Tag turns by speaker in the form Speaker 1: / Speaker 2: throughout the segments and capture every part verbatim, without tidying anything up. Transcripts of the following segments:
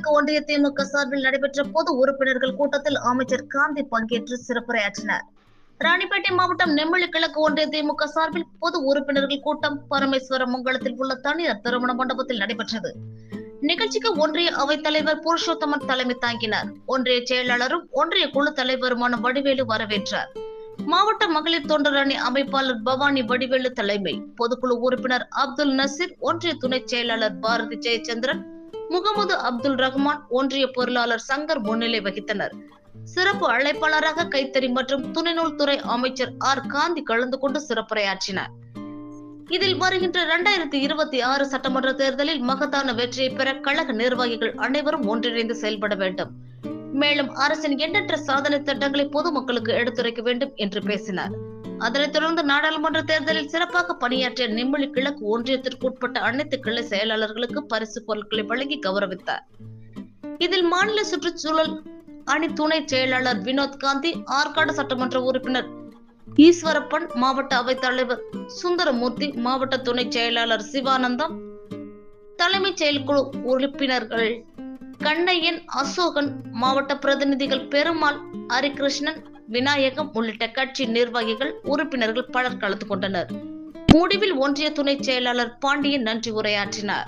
Speaker 1: கிழக்கு ஒன்றிய திமுக சார்பில் நடைபெற்ற பொது உறுப்பினர்கள் கூட்டத்தில் அமைச்சர் காந்தி பங்கேற்று சிறப்புரையாற்றினார். ராணிப்பேட்டை மாவட்டம் நெம்மலி கிழக்கு ஒன்றிய திமுக சார்பில் பொது உறுப்பினர்கள் கூட்டம் பரமேஸ்வர மங்கலத்தில் உள்ள தனியார் திருமண மண்டபத்தில் நடைபெற்றது. நிகழ்ச்சிக்கு ஒன்றிய அவைத் தலைவர் புருஷோத்தமன் தலைமை தாங்கினார். ஒன்றிய செயலாளரும் ஒன்றிய குழு தலைவருமான வடிவேலு வரவேற்றார். மாவட்ட மகளிர் தொண்டர் அணி அமைப்பாளர் பவானி வடிவேலு தலைமை, பொதுக்குழு உறுப்பினர் அப்துல் நசீர், ஒன்றிய துணை செயலாளர் பாரதி ஜெயச்சந்திரன், முகமது அப்துல் ரஹ்மான், ஒன்றிய பொருளாளர் சங்கர் முன்னிலை வகித்தனர். சிறப்பு அழைப்பாளராக கைத்தறி மற்றும் துணைநூல் துறை அமைச்சர் ஆர் காந்தி கலந்து கொண்டு சிறப்புரையாற்றினார். இதில் வருகின்ற இரண்டாயிரத்தி இருபத்தி ஆறு சட்டமன்ற தேர்தலில் மகத்தான வெற்றியை பெற கழக நிர்வாகிகள் அனைவரும் ஒன்றிணைந்து செயல்பட வேண்டும். மேலும் அரசின் எண்ணற்ற சாதனை திட்டங்களை பொதுமக்களுக்கு எடுத்துரைக்க வேண்டும் என்று பேசினார். அதனைத் தொடர்ந்து நாடாளுமன்ற தேர்தலில் சிறப்பாக பணியாற்றிய நெம்மலி கிழக்கு ஒன்றியத்திற்கு உட்பட்ட அனைத்து கிளை செயலாளர்களுக்கு பரிசு பொருட்களை வழங்கி கௌரவித்தார். இதில் மாநில சுற்றுச்சூழல் அணி துணை செயலாளர் வினோத் காந்தி, ஆற்காடு சட்டமன்ற உறுப்பினர் ஈஸ்வரப்பன், மாவட்ட அவைத் தலைவர் சுந்தரமூர்த்தி, மாவட்ட துணை செயலாளர் சிவானந்தம், தலைமைச் செயற்குழு உறுப்பினர்கள் கண்ணையன், அசோகன், மாவட்ட பிரதிநிதிகள் பெருமாள், ஹரிகிருஷ்ணன், விநாயகம் உள்ளிட்ட கட்சி நிர்வாகிகள், உறுப்பினர்கள் பலர் கலந்து கொண்டனர். முடிவில் ஒன்றிய துணை செயலாளர் பாண்டியன் நன்றி உரையாற்றினார்.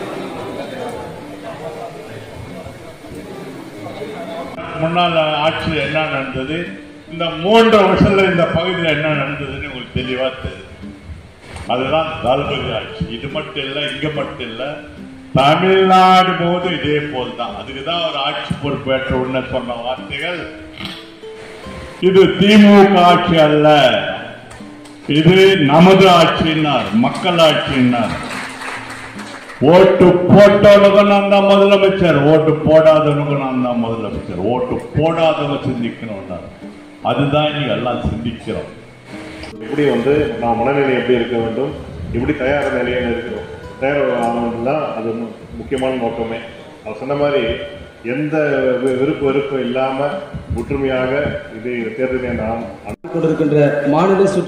Speaker 2: முன்னாள் ஆட்சியில் என்ன நடந்தது, இந்த மூன்று வருஷத்துல இந்த பகுதியில் என்ன நடந்ததுன்னு உங்களுக்கு தெளிவா தெரியும். அதுதான் தளபதி ஆட்சி. இது மட்டும் இல்ல, இங்க மட்டும் இல்ல, தமிழ்நாடு போது இதே போல்தான். அதுக்குதான் ஒரு ஆட்சி பொறுப்பேற்ற உடனே சொன்ன வார்த்தைகள், இது திமுக ஆட்சி அல்ல, இது நமது ஆட்சியினார், மக்கள் ஆட்சியினார். ஓட்டு போட்டவனுக்கு நான் தான் முதலமைச்சர், ஓட்டு போடாதவனுக்கு நான் தான் முதலமைச்சர். ஓட்டு போடாதவங்க சிந்திக்கணும், அதுதான் நீங்க எல்லாம் சிந்திக்கிறோம்.
Speaker 3: இப்படி வந்து நான் மனநிலை எப்படி இருக்க வேண்டும், இப்படி தயார் நிலையில் இருக்கிறோம், தயார் தான் அது முக்கியமான நோக்கமே. அவர் சொன்ன மாதிரி எந்த விருப்பு வெறுப்பு இல்லாம ஒற்றுமையாக இதை தேர்தலை நாம்
Speaker 4: கொண்டிருக்கின்ற மாநில